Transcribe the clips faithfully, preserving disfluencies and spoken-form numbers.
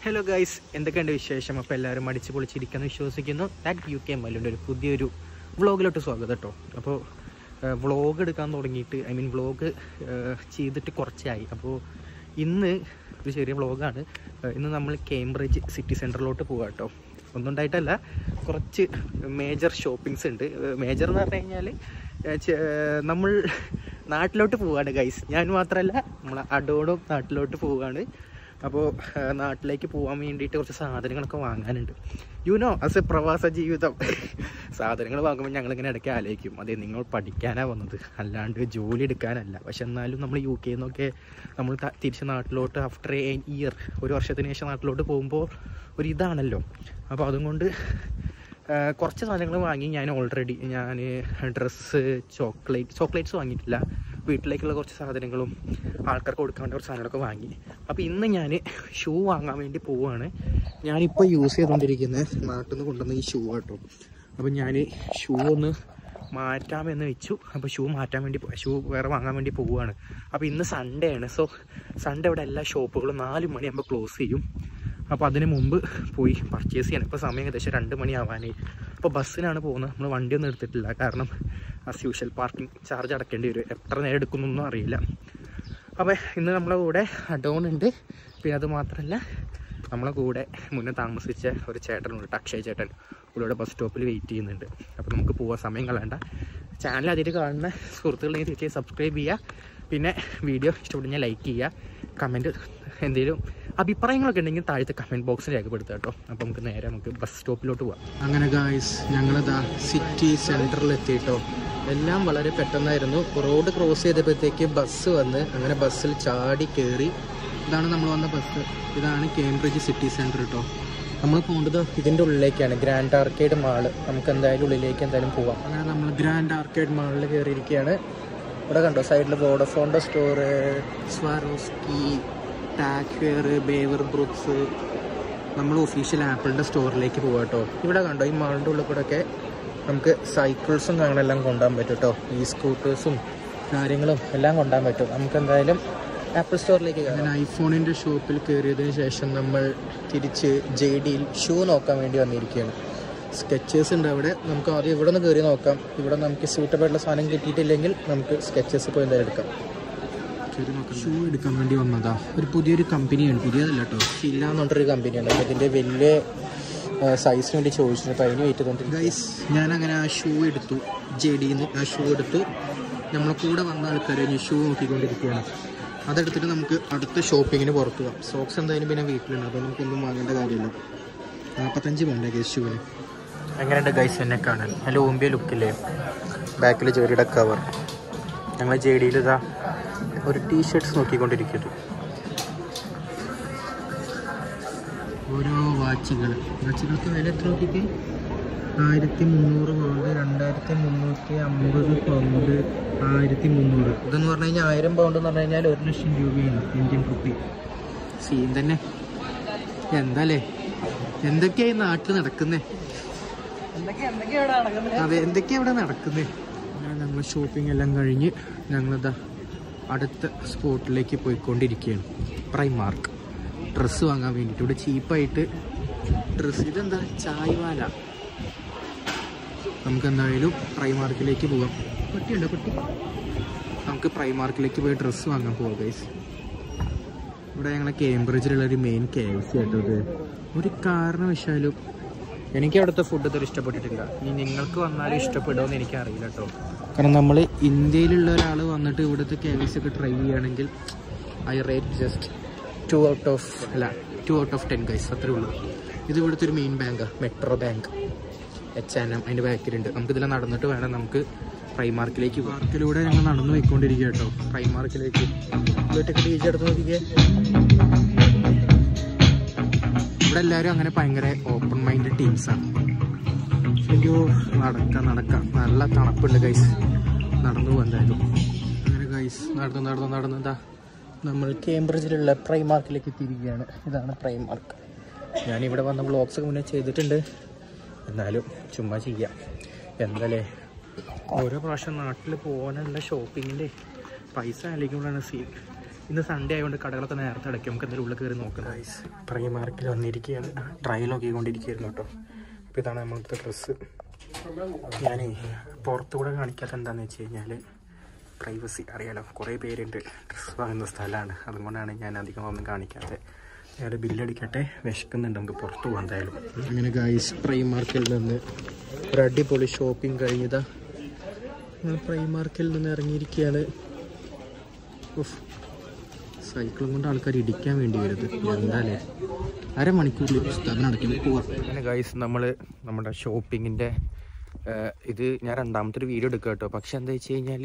Hello guys, എന്തൊക്കെയുണ്ട് വിശേഷം? അപ്പോൾ എല്ലാവരും അടിച്ച് പൊളിച്ചിരിക്കുന്നു വിശ്വസിക്കുന്നു. ദാറ്റ് യു കെ മല്ലുൻ്റെ ഒരു പുതിയൊരു വ്ളോഗിലോട്ട് സ്വാഗതം കേട്ടോ. അപ്പോൾ വ്ളോഗ് എടുക്കാൻ തുടങ്ങിയിട്ട് ഐ മീൻ വ്ളോഗ് ചെയ്തിട്ട് കുറച്ചായി. അപ്പോൾ ഇന്ന് ഒരു ചെറിയ വ്ളോഗാണ്. ഇന്ന് നമ്മൾ കേംബ്രിഡ്ജ് സിറ്റി സെൻറ്ററിലോട്ട് പോകാം കേട്ടോ. ഒന്നും ഉണ്ടായിട്ടല്ല, കുറച്ച് മേജർ ഷോപ്പിങ്സ് ഉണ്ട്. മേജർ എന്ന് പറഞ്ഞു കഴിഞ്ഞാൽ നമ്മൾ നാട്ടിലോട്ട് പോവുകയാണ് ഗൈസ്. ഞാൻ മാത്രമല്ല, നമ്മൾ അഡോണും നാട്ടിലോട്ട് പോവുകയാണ്. അപ്പോൾ നാട്ടിലേക്ക് പോകാൻ വേണ്ടിയിട്ട് കുറച്ച് സാധനങ്ങളൊക്കെ വാങ്ങാനുണ്ട്. യു നോ, ആസ് എ പ്രവാസ ജീവിതം സാധനങ്ങൾ വാങ്ങുമ്പോൾ ഞങ്ങളിങ്ങനെ ഇടയ്ക്ക് ആലോചിക്കും, അതെ നിങ്ങൾ പഠിക്കാനാണ് വന്നത്, അല്ലാണ്ട് ജോലി എടുക്കാനല്ല. പക്ഷെ എന്നാലും നമ്മൾ യു കെയിൽ നിന്നൊക്കെ നമ്മൾ തിരിച്ച് നാട്ടിലോട്ട് ആഫ്റ്റർ എ ഇയർ, ഒരു വർഷത്തിന് ശേഷം നാട്ടിലോട്ട് പോകുമ്പോൾ ഒരു ഇതാണല്ലോ. അപ്പോൾ അതുകൊണ്ട് കുറച്ച് സാധനങ്ങൾ വാങ്ങി. ഞാൻ ഓൾറെഡി ഞാൻ ഡ്രസ്സ്, ചോക്ലേറ്റ് ചോക്ലേറ്റ്സ് വാങ്ങിയിട്ടില്ല, വീട്ടിലേക്കുള്ള കുറച്ച് സാധനങ്ങളും ആൾക്കാർക്ക് കൊടുക്കാൻ വേണ്ടി കുറച്ച് സാധനങ്ങളൊക്കെ വാങ്ങി. അപ്പോൾ ഇന്ന് ഞാൻ ഷൂ വാങ്ങാൻ വേണ്ടി പോവുകയാണ്. ഞാനിപ്പോൾ യൂസ് ചെയ്തുകൊണ്ടിരിക്കുന്നത് നാട്ടിൽ നിന്ന് കൊണ്ടുവന്ന ഈ ഷൂ ആട്ടോ. അപ്പോൾ ഞാൻ ഷൂ ഒന്ന് മാറ്റാമെന്ന് വെച്ചു. അപ്പോൾ ഷൂ മാറ്റാൻ വേണ്ടി ഷൂ വേറെ വാങ്ങാൻ വേണ്ടി പോവുകയാണ്. അപ്പോൾ ഇന്ന് സൺഡേ ആണ്. സോ സൺഡേ ഇവിടെ എല്ലാ ഷോപ്പുകളും നാല് മണിയാകുമ്പോൾ ക്ലോസ് ചെയ്യും. അപ്പോൾ അതിന് മുമ്പ് പോയി പർച്ചേസ് ചെയ്യണം. ഇപ്പോൾ സമയം ഏകദേശം രണ്ട് മണിയാവാനായി. അപ്പോൾ ബസ്സിനാണ് പോകുന്നത്. നമ്മൾ വണ്ടിയൊന്നും എടുത്തിട്ടില്ല, കാരണം ആസ് യൂഷ്വൽ പാർക്കിംഗ് ചാർജ് അടക്കേണ്ടി വരും. എത്ര നേരം എടുക്കുന്നൊന്നും അറിയില്ല. അപ്പോൾ ഇന്ന് നമ്മളെ കൂടെ അഡോൺ ഉണ്ട്. പിന്നെ അത് മാത്രമല്ല, നമ്മളെ കൂടെ മുന്നേ താമസിച്ച ഒരു ചേട്ടനുണ്ട്, അക്ഷയ് ചേട്ടൻ. ഇവിടെ ബസ് സ്റ്റോപ്പിൽ വെയിറ്റ് ചെയ്യുന്നുണ്ട്. അപ്പോൾ നമുക്ക് പോകാൻ സമയം കളയണ്ട. ചാനൽ അതിൽ കാണുന്ന സുഹൃത്തുക്കളെങ്കിൽ തീർച്ചയായും സബ്സ്ക്രൈബ് ചെയ്യുക. പിന്നെ വീഡിയോ ഇഷ്ടപ്പെടുന്ന ലൈക്ക് ചെയ്യുക. കമൻറ്റ് എന്തെങ്കിലും അഭിപ്രായങ്ങളൊക്കെ ഉണ്ടെങ്കിൽ താഴത്തെ കമൻറ്റ് ബോക്സിൽ രേഖപ്പെടുത്തുക കേട്ടോ. അപ്പോൾ നമുക്ക് നേരെ നമുക്ക് ബസ് സ്റ്റോപ്പിലോട്ട് പോകാം. അങ്ങനെ ഗായ്സ്, ഞങ്ങളിതാ സിറ്റി സെൻറ്ററിൽ എത്തിയിട്ടോ. എല്ലാം വളരെ പെട്ടെന്നായിരുന്നു. റോഡ് ക്രോസ് ചെയ്തപ്പോഴത്തേക്ക് ബസ് വന്ന്, അങ്ങനെ ബസ്സിൽ ചാടി കയറി. ഇതാണ് നമ്മൾ വന്ന ബസ്. ഇതാണ് കേംബ്രിഡ്ജ് സിറ്റി സെൻറ്റർ കേട്ടോ. നമ്മൾ പോകേണ്ടത് ഇതിൻ്റെ ഉള്ളിലേക്കാണ്, ഗ്രാൻഡ് ആർക്കേഡ് മാള്. നമുക്ക് എന്തായാലും ഉള്ളിലേക്ക് എന്തായാലും പോവാം. അങ്ങനെ നമ്മൾ ഗ്രാൻഡ് ആർക്കേഡ് മാളിൽ കയറിയിരിക്കുകയാണ്. ഇവിടെ കണ്ടോ സൈഡിൽ വോഡഫോണിൻ്റെ സ്റ്റോറ്, സ്വാരോസ്കി, ടാക് ഫെയർ, ബേവർ ബ്രൂക്സ്. നമ്മൾ ഒഫീഷ്യൽ ആപ്പിളിൻ്റെ സ്റ്റോറിലേക്ക് പോകാം കേട്ടോ. ഇവിടെ കണ്ടോ ഈ മാളിൻ്റെ ഉള്ളിൽ കൂടെ ഒക്കെ നമുക്ക് സൈക്കിൾസും കാര്യങ്ങളെല്ലാം കൊണ്ടുപോകാൻ പറ്റും കേട്ടോ. ഈ സ്കൂട്ടേഴ്സും കാര്യങ്ങളും എല്ലാം കൊണ്ടുപോകാൻ പറ്റും. നമുക്ക് എന്തായാലും ആപ്പിൾ സ്റ്റോറിലേക്ക് അങ്ങനെ ഐഫോണിൻ്റെ ഷോപ്പിൽ കയറിയതിന് ശേഷം നമ്മൾ തിരിച്ച് ജെ ഡിയിൽ ഷൂ നോക്കാൻ വേണ്ടി വന്നിരിക്കുകയാണ്. സ്കെച്ചേഴ്സ് ഉണ്ട് അവിടെ. നമുക്ക് ആദ്യം ഇവിടെ നിന്ന് കയറി നോക്കാം. ഇവിടെ നമുക്ക് സ്യൂട്ടബിൾ ആയിട്ടുള്ള സാധനം കിട്ടിയിട്ടില്ലെങ്കിൽ നമുക്ക് സ്കെച്ചേഴ്സ് പോയി എന്തായാലും എടുക്കാം. കയറി നോക്കാം. ഷൂ എടുക്കാൻ വേണ്ടി വന്നതാ. ഒരു പുതിയൊരു കമ്പനിയാണ്, പുതിയതല്ല കേട്ടോ, ഷില്ല എന്ന് പറഞ്ഞൊരു കമ്പനിയാണ്. അപ്പോൾ ഇതിൻ്റെ വലിയ സൈസിന് വേണ്ടി ചോദിച്ചിട്ടുണ്ട്. അപ്പോൾ അതിന് വെയിറ്റ് ചെയ്തോണ്ടിരിക്കും ഗൈസ്. ഞാനങ്ങനെ ആ ഷൂ എടുത്തു, ജെ ഡിയിൽ നിന്ന് ആ ഷൂ എടുത്തു. നമ്മളെ കൂടെ വന്ന ആൾക്കാർ ഇനി ഷൂ നോക്കിക്കൊണ്ടിരിക്കുകയാണ്. അതെടുത്തിട്ട് നമുക്ക് അടുത്ത ഷോപ്പിങ്ങിന് പുറത്ത് പോകാം. സോക്സ് എന്തായാലും പിന്നെ വീട്ടിലുണ്ട്, അപ്പോൾ നമുക്കൊന്നും വാങ്ങേണ്ട കാര്യമില്ല. നാൽപ്പത്തഞ്ച് പോകണ്ടേ ഗൈസ് ഷൂവിന്. എങ്ങനെയുണ്ട് ഗൈസ് എന്നെ കാണാൻ? നല്ല ഓമ്പിയ ലുക്കില്ലേ? ബാക്കിൽ ജോലിയുടെ കവർ. ഞങ്ങൾ ജെ ഡിയിൽ ഇതാ ഒരു ടീഷർട്ട്സ് നോക്കിക്കൊണ്ടിരിക്കുന്നത്. ഓരോ വാച്ചുകൾ വാച്ചുകൾക്ക് വില എത്ര നോക്കിയിട്ട്? ആയിരത്തി മുന്നൂറ് പൗണ്ട്, രണ്ടായിരത്തി മുന്നൂറ്റി അമ്പത് പൗണ്ട്, ആയിരത്തി മുന്നൂറ്. ഇതെന്ന് പറഞ്ഞു കഴിഞ്ഞാൽ ആയിരം പൗണ്ട് എന്ന് പറഞ്ഞു കഴിഞ്ഞാൽ ഒരു ലക്ഷം രൂപയാണ് ഇന്ത്യൻ റുപ്പി. സീൻ തന്നെ. എന്താല്ലേ, എന്തൊക്കെയായി നാട്ടിൽ നടക്കുന്നേ? അതെ, എന്തൊക്കെയാ ഇവിടെ നടക്കുന്നത്? ഞങ്ങൾ ഷോപ്പിംഗ് എല്ലാം കഴിഞ്ഞ് ഞങ്ങളിതാ അടുത്ത സ്പോട്ടിലേക്ക് പോയിക്കൊണ്ടിരിക്കുകയാണ്. പ്രൈമാർക്ക് ഡ്രസ്സ് വാങ്ങാൻ വേണ്ടിയിട്ട്. ഇവിടെ ചീപ്പായിട്ട് ഡ്രസ്സ്. ഇതെന്താ ചായ്വാല. നമുക്ക് എന്തായാലും പ്രൈമാർക്കിലേക്ക് പോകാം. കുട്ടിയുണ്ടോ കുട്ടി? നമുക്ക് പ്രൈമാർക്കിലേക്ക് പോയി ഡ്രസ്സ് വാങ്ങാൻ പോവാം ഗൈസ്. ഇവിടെ ഞങ്ങളെ കേംബ്രിഡ്ജിലുള്ളൊരു മെയിൻ കെ എഫ് സി ആട്ടോ ഇത്. ഒരു കാരണവശാലും എനിക്ക് അവിടുത്തെ ഫുഡ് ഇതൊരു ഇഷ്ടപ്പെട്ടിട്ടില്ല. ഇനി നിങ്ങൾക്ക് വന്നാലും ഇഷ്ടപ്പെടുമെന്ന് എനിക്കറിയില്ല കേട്ടോ. കാരണം നമ്മൾ ഇന്ത്യയിലുള്ള ഒരാൾ വന്നിട്ട് ഇവിടുത്തെ കെ എഫ് സി ഒക്കെ ട്രൈ ചെയ്യുകയാണെങ്കിൽ I rate just two out of അല്ല two out of ten guys, അത്രേ ഉള്ളൂ. ഇത് ഇവിടുത്തെ ഒരു മെയിൻ ബാങ്കാണ്, metro bank. H and M അതിൻ്റെ ബാക്കിലുണ്ട്. നമുക്കിതിൽ നടന്നിട്ട് വേണം നമുക്ക് പ്രൈമാർക്കിലേക്ക്. പാർക്കിലൂടെ ഞങ്ങൾ നടന്നു പോയിക്കൊണ്ടിരിക്കുക കേട്ടോ പ്രൈമാർക്കിലേക്ക്. വീട്ടിലേക്ക് ടീച്ചർ എടുത്ത് നോക്കിക്കേ. ഇവിടെ എല്ലാവരും അങ്ങനെ ഭയങ്കര ഓപ്പൺ മൈൻഡ് ടീംസാണ്. അയ്യോ, നടക്കാം നടക്കാം. നല്ല തണുപ്പുണ്ട് ഗൈസ്. നടന്നു പോകും എന്തായാലും. അങ്ങനെ ഗൈസ് നടന്നു നടന്നു നടന്നതാ നമ്മൾ കേംബ്രിഡ്ജിലുള്ള പ്രൈമാർക്കിലേക്ക് എത്തിയിരിക്കുകയാണ്. ഇതാണ് പ്രൈമാർക്ക്. ഞാനിവിടെ വന്ന വ്ളോഗ്സ് ഒക്കെ മുന്നേ ചെയ്തിട്ടുണ്ട്, എന്നാലും ചുമ്മാ ചെയ്യാം. എന്തായാലേ ഓരോ പ്രാവശ്യം നാട്ടിൽ പോകാനുള്ള ഷോപ്പിങ്ങിൻ്റെ പൈസ ആലോചിക്കുമ്പോഴാണ് സീൻ. ഇന്ന് സൺഡേ ആയതുകൊണ്ട് കടകളൊക്കെ നേരത്തെ അടയ്ക്കും. നമുക്ക് എന്തെങ്കിലും ഉള്ളിൽ കയറി നോക്കാം. ഗൈസ് പ്രൈമാർക്കിൽ വന്നിരിക്കുകയാണ്, ട്രയൽ നോക്കിക്കൊണ്ടിരിക്കുകയായിരുന്നു കേട്ടോ. അപ്പോൾ ഇതാണ് നമ്മളത്തെ ഡ്രസ്സ്. ഞാൻ പുറത്തുകൂടെ കാണിക്കാത്ത എന്താണെന്ന് വെച്ച് കഴിഞ്ഞാൽ പ്രൈവസി അറിയാലോ, കുറേ പേരുണ്ട് ഡ്രസ്സ് വാങ്ങുന്ന സ്ഥലമാണ്, അതുകൊണ്ടാണ് ഞാൻ അധികം ഒന്നും കാണിക്കാത്തത്. ഞാൻ ബില്ലടിക്കട്ടെ, വിശക്കുന്നുണ്ട്, നമുക്ക് പുറത്ത് പോകാൻ എന്തായാലും. അങ്ങനെ ഗൈസ് പ്രൈമാർക്കിൽ നിന്ന് ഒരു അടിപൊളി ഷോപ്പിംഗ് കഴിഞ്ഞതാ. ഞങ്ങൾ പ്രൈമാർക്കിൽ നിന്ന് ഇറങ്ങിയിരിക്കുകയാണ്. സൈക്കിളും കൊണ്ട് ആൾക്കാർ ഇടിക്കാൻ വേണ്ടി വരുന്നത് എന്തായാലേ അരമണിക്കൂറിൽ സ്ഥലം അടയ്ക്കും പോവാം. അങ്ങനെ ഗൈസ് നമ്മൾ നമ്മുടെ ഷോപ്പിങ്ങിൻ്റെ ഇത് ഞാൻ രണ്ടാമത്തെ ഒരു വീഡിയോ എടുക്കുക കേട്ടോ. പക്ഷെ എന്താ വെച്ച് കഴിഞ്ഞാൽ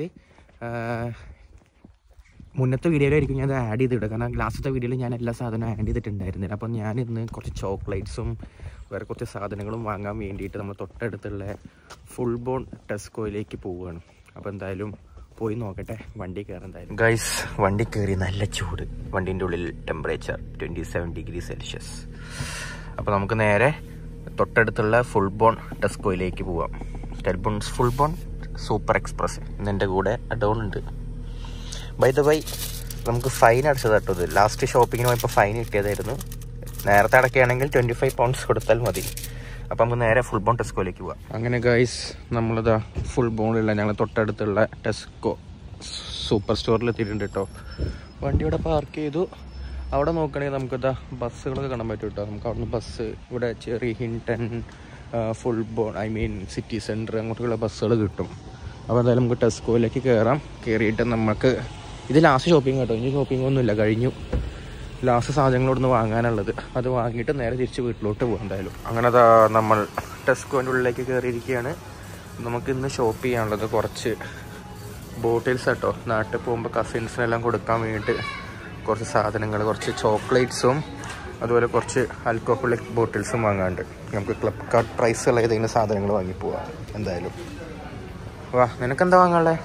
മുന്നത്തെ വീഡിയോയിലായിരിക്കും ഞാൻ അത് ആഡ് ചെയ്തിടുക, കാരണം ലാസ്റ്റത്തെ വീഡിയോയിൽ ഞാൻ എല്ലാ സാധനവും ആഡ് ചെയ്തിട്ടുണ്ടായിരുന്നില്ല. അപ്പം ഞാൻ ഇന്ന് കുറച്ച് ചോക്ലേറ്റ്സും വേറെ കുറച്ച് സാധനങ്ങളും വാങ്ങാൻ വേണ്ടിയിട്ട് നമ്മൾ തൊട്ടടുത്തുള്ള ഫുൾ ബോൺ ടെസ്കോയിലേക്ക് പോവുകയാണ്. അപ്പോൾ എന്തായാലും പോയി നോക്കട്ടെ, വണ്ടി കയറി. എന്തായാലും ഗൈസ് വണ്ടി കയറി, നല്ല ചൂട്, വണ്ടീൻ്റെ ഉള്ളിൽ temperature twenty seven degree Celsius. അപ്പോൾ നമുക്ക് നേരെ തൊട്ടടുത്തുള്ള ഫുൾ ബോൺ ടെസ്കോയിലേക്ക് പോവാം. ടെൽബോൺ ഫുൾ ബോൺ സൂപ്പർ എക്സ്പ്രസ് ഇന്നെൻ്റെ കൂടെ അഡോൺ ഉണ്ട്. ബൈ ദ ബൈ നമുക്ക് ഫൈൻ അടച്ചത് കേട്ടോ. ഇത് ലാസ്റ്റ് ഷോപ്പിങ്ങിന് പോയപ്പോൾ ഫൈൻ കിട്ടിയതായിരുന്നു. നേരത്തെ അടക്കുകയാണെങ്കിൽ ട്വൻറ്റി ഫൈവ് പൗണ്ട്സ് കൊടുത്താൽ മതി. അപ്പം നമുക്ക് നേരെ ഫുൾ ബോൺ ടെസ്കോയിലേക്ക് പോവാം. അങ്ങനെ ഗൈസ് നമ്മളിതാ ഫുൾ ബോണിലുള്ള ഞങ്ങൾ തൊട്ടടുത്തുള്ള ടെസ്കോ സൂപ്പർ സ്റ്റോറിൽ എത്തിയിട്ടുണ്ട് കേട്ടോ. വണ്ടി ഇവിടെ പാർക്ക് ചെയ്തു. അവിടെ നോക്കണമെങ്കിൽ നമുക്കിതാ ബസ്സുകളൊക്കെ കാണാൻ പറ്റും കേട്ടോ. നമുക്ക് അവിടുന്ന് ബസ് ഇവിടെ Cherry Hinton Fulbourn I mean city centre അങ്ങോട്ടുള്ള ബസ്സുകൾ കിട്ടും. അപ്പോൾ എന്തായാലും നമുക്ക് ടെസ്കോയിലേക്ക് കയറാം. കയറിയിട്ട് നമുക്ക് ഇത് ലാസ്റ്റ് ഷോപ്പിംഗ് കേട്ടോ, ഇനി ഷോപ്പിംഗ് ഒന്നുമില്ല, കഴിഞ്ഞു. ലാസ്റ്റ് സാധനങ്ങളോടൊന്ന് വാങ്ങാനുള്ളത്, അത് വാങ്ങിയിട്ട് നേരെ തിരിച്ച് വീട്ടിലോട്ട് പോകാം എന്തായാലും. അങ്ങനെ അതാ നമ്മൾ ടെസ്കോൻ്റെ ഉള്ളിലേക്ക് കയറിയിരിക്കുകയാണ്. നമുക്ക് ഇന്ന് ഷോപ്പ് ചെയ്യാനുള്ളത് കുറച്ച് ബോട്ടിൽസ് കേട്ടോ. നാട്ടിൽ പോകുമ്പോൾ കസിൻസിനെല്ലാം കൊടുക്കാൻ വേണ്ടിയിട്ട് കുറച്ച് സാധനങ്ങൾ, കുറച്ച് ചോക്ലേറ്റ്സും അതുപോലെ കുറച്ച് ആൽക്കോഹോളിക് ബോട്ടിൽസും വാങ്ങാണ്ട് നമുക്ക് ക്ലബ് കാർഡ് പ്രൈസുള്ള ഏതെങ്കിലും സാധനങ്ങൾ വാങ്ങിപ്പോവാം എന്തായാലും. വാ, നിനക്കെന്താ വാങ്ങാനുള്ളത്?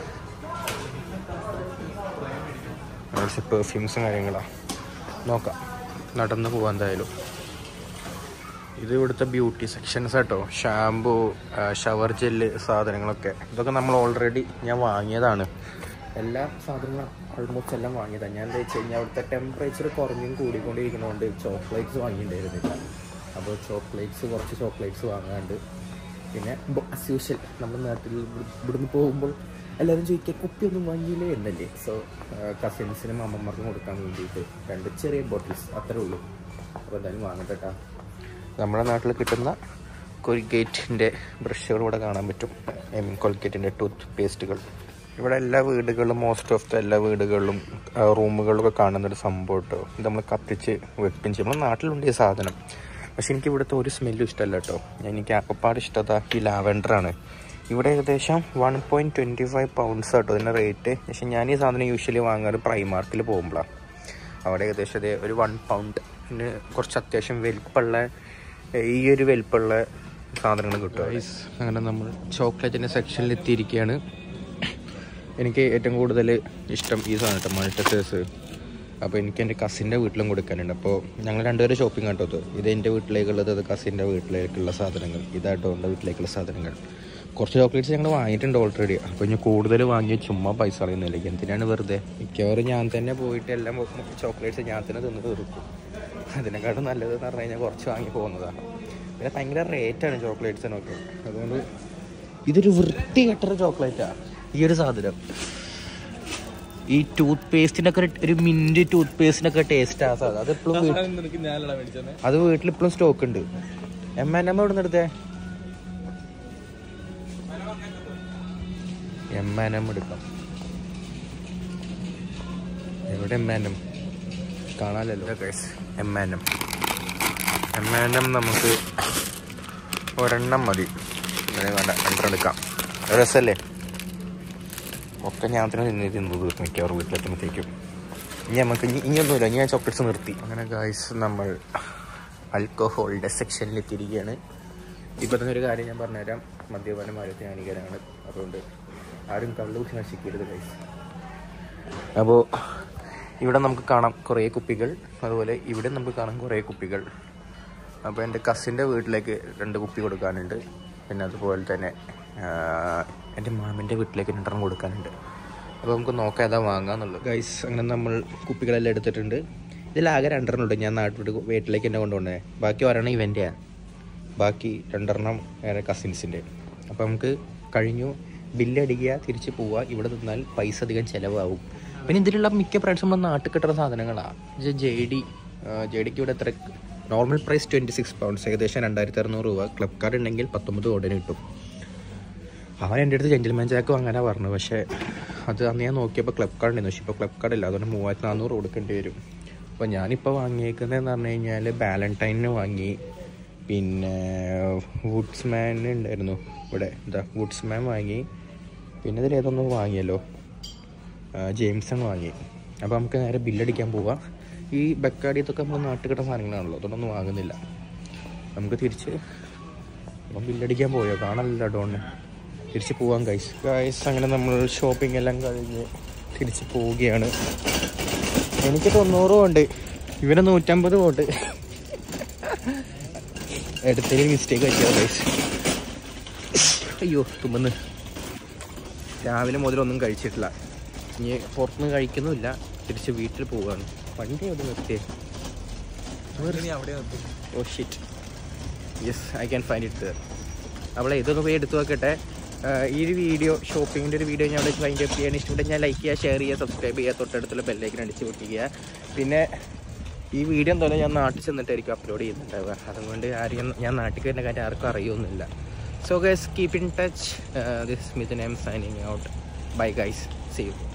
കുറച്ച് പെർഫ്യൂംസും കാര്യങ്ങളാണ്, നോക്കാം, നടന്ന് പോവാം എന്തായാലും. ഇത് ഇവിടുത്തെ ബ്യൂട്ടി സെക്ഷൻസ് കേട്ടോ. ഷാമ്പൂ, ഷവർ ജെല്ല് സാധനങ്ങളൊക്കെ, ഇതൊക്കെ നമ്മൾ ഓൾറെഡി ഞാൻ വാങ്ങിയതാണ്. എല്ലാ സാധനങ്ങളും ഓൾമോസ്റ്റ് എല്ലാം വാങ്ങിയതാണ്. ഞാൻ എന്താ വെച്ച് കഴിഞ്ഞാൽ അവിടുത്തെ ടെമ്പറേച്ചർ കുറഞ്ഞും കൂടിക്കൊണ്ടിരിക്കുന്നതുകൊണ്ട് ചോക്ലേറ്റ്സ് വാങ്ങിയിട്ടുണ്ടായിരുന്നില്ല. അപ്പോൾ ചോക്ലേറ്റ്സ് കുറച്ച് ചോക്ലേറ്റ്സ് വാങ്ങാണ്ട്, പിന്നെ ആസ് യൂഷ്വൽ നമ്മുടെ നാട്ടിൽ ഇവിടുന്ന് പോകുമ്പോൾ എല്ലാവരും ചോദിക്കുക കുപ്പിയൊന്നും വാങ്ങിയില്ലേ എന്നല്ലേ. സോ കസിൻസിനും അമ്മമാർക്കും കൊടുക്കാൻ വേണ്ടിയിട്ട് രണ്ട് ചെറിയ ബോട്ടിൽസ് അത്രേ ഉള്ളൂ. അപ്പോൾ എന്തായാലും വാങ്ങട്ടെ കേട്ടോ. നമ്മുടെ നാട്ടിൽ കിട്ടുന്ന കോൾഗേറ്റിൻ്റെ ബ്രഷുകൾ ഇവിടെ കാണാൻ പറ്റും. ഐ മീൻ കോൾഗേറ്റിൻ്റെ ടൂത്ത് പേസ്റ്റുകൾ. ഇവിടെ എല്ലാ വീടുകളിലും, മോസ്റ്റ് ഓഫ് ദ എല്ലാ വീടുകളിലും റൂമുകളിലൊക്കെ കാണുന്നൊരു സംഭവം കേട്ടോ. ഇത് നമ്മൾ കത്തിച്ച് വെക്കുകയും ചെയ്യും. നമ്മുടെ നാട്ടിലുണ്ട് ഈ സാധനം, പക്ഷെ എനിക്ക് ഇവിടുത്തെ ഒരു സ്മെല്ലും ഇഷ്ടമല്ല കേട്ടോ. എനിക്ക് അപ്പപ്പാട് ഇഷ്ടത ഈ ലാവൻഡറാണ്. ഇവിടെ ഏകദേശം one point twenty five pounds കേട്ടോ ഇതിൻ്റെ റേറ്റ്. പക്ഷേ ഞാൻ ഈ സാധനം യൂഷ്വലി വാങ്ങാറ് പ്രൈമാർക്കിൽ പോകുമ്പോഴാണ്. അവിടെ ഏകദേശം അതേ ഒരു വൺ പൗണ്ട് പിന്നെ കുറച്ച് അത്യാവശ്യം വലിപ്പമുള്ള ഈ ഒരു വലിപ്പമുള്ള സാധനങ്ങൾ കിട്ടും. അങ്ങനെ നമ്മൾ ചോക്ലേറ്റിൻ്റെ സെക്ഷനിൽ എത്തിയിരിക്കുകയാണ്. എനിക്ക് ഏറ്റവും കൂടുതൽ ഇഷ്ടം ഈ സാധനം കേട്ടോ, മൾട്ടസേഴ്സ്. അപ്പോൾ എനിക്ക് എൻ്റെ കസിൻ്റെ വീട്ടിലും കൊടുക്കാനുണ്ട്. അപ്പോൾ ഞങ്ങൾ രണ്ടുപേരും ഷോപ്പിംഗ് കേട്ടോ. ഇത് ഇത് എൻ്റെ വീട്ടിലേക്കുള്ളത്, അത് കസിൻ്റെ വീട്ടിലേക്കുള്ള സാധനങ്ങൾ. ഇതാട്ടോ എൻ്റെ വീട്ടിലേക്കുള്ള സാധനങ്ങൾ. കുറച്ച് ചോക്ലേറ്റ്സ് ഞങ്ങൾ വാങ്ങിയിട്ടുണ്ട് ഓൾറെഡി. അപ്പോൾ ഇനി കൂടുതൽ വാങ്ങി ചുമ്മാ പൈസ അറിയുന്നില്ല, എന്തിനാണ് വെറുതെ. മിക്കവാറും ഞാൻ തന്നെ പോയിട്ട് എല്ലാം ചോക്ലേറ്റ്സ് ഞാൻ തന്നെ തിന്ന് തീർക്കും. അതിനെക്കാട്ടും നല്ലതെന്ന് പറഞ്ഞു കഴിഞ്ഞാൽ കുറച്ച് വാങ്ങി പോകുന്നതാണ്. പിന്നെ ഭയങ്കര റേറ്റാണ് ചോക്ലേറ്റ്സിനൊക്കെ. അതുകൊണ്ട് ഇതൊരു വൃത്തി കെട്ടൊരു ചോക്ലേറ്റാണ് ഈ ഒരു സാധനം. ഈ ടൂത്ത് പേസ്റ്റിനൊക്കെ ഒരു മിന്റ് ടൂത്ത് പേസ്റ്റിനൊക്കെ ടേസ്റ്റ് ആ സാധനം. അത് എപ്പോഴും അത് വീട്ടിലിപ്പോഴും സ്റ്റോക്ക് ഉണ്ട്. എം എൻ എം എവിടെ നിന്ന് എടുത്തേ? എം എൻ എം എടുക്കാം. എവിടെ എം എൻ എം കാണാനല്ലോ. M N M M N M നമുക്ക് ഒരെണ്ണം മതി. വേണ്ട, രണ്ടെണ്ണം എടുക്കാം. രസമല്ലേ? ഒക്കെ ഞാൻ തന്നെ തിന്ന് തിന്നു തീർക്കും മിക്കവാറും വീട്ടിലെത്തുമ്പോഴത്തേക്കും. ഇനി നമുക്ക് ഇനി ഇനിയൊന്നുമില്ല, ഇനി ഞാൻ ചോക്ലേറ്റ്സ് നിർത്തി. അങ്ങനെ ഗായ്സ് നമ്മൾ ആൽക്കഹോളിൻ്റെ സെക്ഷനിൽ എത്തിയിരിക്കുകയാണ്. ഇപ്പോൾ തന്നെ ഒരു കാര്യം ഞാൻ പറഞ്ഞുതരാം, മദ്യപാനം ആരോഗ്യ ഹാനികരമാണ്. അതുകൊണ്ട് ആരും കള്ളൂഹി നശിക്കരുത് ഗൈസ്. അപ്പോൾ ഇവിടെ നമുക്ക് കാണാം കുറേ കുപ്പികൾ, അതുപോലെ ഇവിടെ നമുക്ക് കാണാം കുറേ കുപ്പികൾ. അപ്പോൾ എൻ്റെ കസിൻ്റെ വീട്ടിലേക്ക് രണ്ട് കുപ്പി കൊടുക്കാനുണ്ട്. പിന്നെ അതുപോലെ തന്നെ എൻ്റെ മാമൻ്റെ വീട്ടിലേക്ക് രണ്ടെണ്ണം കൊടുക്കാനുണ്ട്. അപ്പോൾ നമുക്ക് നോക്കാം ഏതാ വാങ്ങാന്നുള്ളത്. ഗൈസ് അങ്ങനെ നമ്മൾ കുപ്പികളെല്ലാം എടുത്തിട്ടുണ്ട്. ഇതിലാകെ രണ്ടെണ്ണം ഉണ്ട്. ഞാൻ നാട്ടിൽ വീട്ടിലേക്ക് തന്നെ കൊണ്ടുപോകണേ. ബാക്കി ഒരെണ്ണം ഇവൻ്റെയാണ്, ബാക്കി രണ്ടെണ്ണം വേറെ കസിൻസിൻ്റെ. അപ്പോൾ നമുക്ക് കഴിഞ്ഞു. ബില്ലടിക്കുക, തിരിച്ച് പോവുക. ഇവിടെ നിന്നാൽ പൈസ അധികം ചിലവാകും. പിന്നെ ഇതിലുള്ള മിക്ക പ്രൈസും നമ്മൾ നാട്ടിൽ കിട്ടുന്ന സാധനങ്ങളാണ്. ജെ ഡി ജെ ഡിക്ക് ഇവിടെ എത്ര normal price twenty six pounds, ഏകദേശം രണ്ടായിരത്തി അറുന്നൂറ് രൂപ. ക്ലബ് കാർഡ് ഉണ്ടെങ്കിൽ പത്തൊമ്പത് കോടിന് കിട്ടും. അവൻ എൻ്റെ അടുത്ത് ജെന്റിൽമാൻ ജാക്ക് അങ്ങനെ പറഞ്ഞു. പക്ഷേ അത് അന്ന് ഞാൻ നോക്കിയപ്പോൾ ക്ലബ് കാർഡ് ഉണ്ടായിരുന്നു. പക്ഷേ ഇപ്പോൾ ക്ലബ് കാർഡ് ഇല്ല. അതുകൊണ്ട് മൂവായിരത്തി നാനൂറ് കൊടുക്കേണ്ടി വരും. അപ്പോൾ ഞാനിപ്പോൾ വാങ്ങിയേക്കുന്നതെന്ന് പറഞ്ഞു കഴിഞ്ഞാൽ ബാലൻറ്റൈനിന് വാങ്ങി, പിന്നെ വുഡ്സ്മാൻ ഉണ്ടായിരുന്നു ഇവിടെ, എന്താ വുഡ്സ്മാൻ വാങ്ങി, പിന്നെ ഇതിൽ ഏതൊന്നും വാങ്ങിയല്ലോ, ജെയിംസൺ വാങ്ങി. അപ്പോൾ നമുക്ക് നേരെ ബില്ലടിക്കാൻ പോവാം. ഈ ബക്കാടി ഇതൊക്കെ നമ്മൾ നാട്ടിൽ കിട്ടുന്ന സാധനങ്ങളാണല്ലോ, അതുകൊണ്ടൊന്നും വാങ്ങുന്നില്ല. നമുക്ക് തിരിച്ച് അപ്പം ബില്ലടിക്കാൻ പോയോ, കാണാനില്ല ഡോണ്. തിരിച്ച് പോവാം ഗൈസ്. ഗൈസ് അങ്ങനെ നമ്മൾ ഷോപ്പിംഗ് എല്ലാം കഴിഞ്ഞ് തിരിച്ച് പോവുകയാണ്. എനിക്ക് തൊണ്ണൂറ് ഉണ്ട്, ഇവന് നൂറ്റമ്പത് പോട്ട്. എടുത്തതിൽ മിസ്റ്റേക്ക് പറ്റിയത് ഗൈസ്. അയ്യോ തുമ്മുന്ന്. രാവിലെ മുതലൊന്നും കഴിച്ചിട്ടില്ല. ഇനി പുറത്തുനിന്ന് കഴിക്കുന്നുമില്ല. തിരിച്ച് വീട്ടിൽ പോവുകയാണ്. വണ്ടി അവിടെ നിർത്തിയേ. Oh shit. Yes, I can find it there. അവളെ ഇതൊക്കെ പോയി എടുത്തു വെക്കട്ടെ. ഈ ഒരു വീഡിയോ, ഷോപ്പിങ്ങിൻ്റെ ഒരു വീഡിയോ ഞാൻ അവിടെ ഫൈൻഡ് അപ്പ് ചെയ്യാൻ ഇഷ്ടപ്പെട്ടു ഞാൻ ലൈക്ക് ചെയ്യുക, ഷെയർ ചെയ്യുക, സബ്സ്ക്രൈബ് ചെയ്യുക, തൊട്ടടുത്തുള്ള ബെല്ലൈക്കൻ അടിച്ച് പൊട്ടിക്കുക. പിന്നെ ഈ വീഡിയോ എന്തായാലും ഞാൻ നാട്ടിൽ ചെന്നിട്ടായിരിക്കും അപ്ലോഡ് ചെയ്യുന്നുണ്ടാവുക. അതുകൊണ്ട് ആരെയും ഞാൻ നാട്ടിൽ വരുന്ന കാര്യം ആർക്കും അറിയൊന്നുമില്ല. So guys, keep in touch. Uh, this is Mithun. I am signing out. Bye guys. See you.